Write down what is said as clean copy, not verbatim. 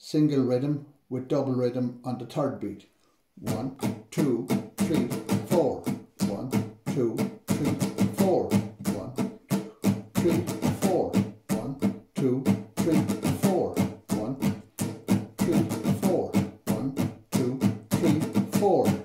single rhythm with double rhythm on the third beat. 1, 2, 3, 4. 1, 2, 3, 4. 1, 3, 4. 1, 2, 3, 4. 1, 3, 4. 1, 2, 3, 4.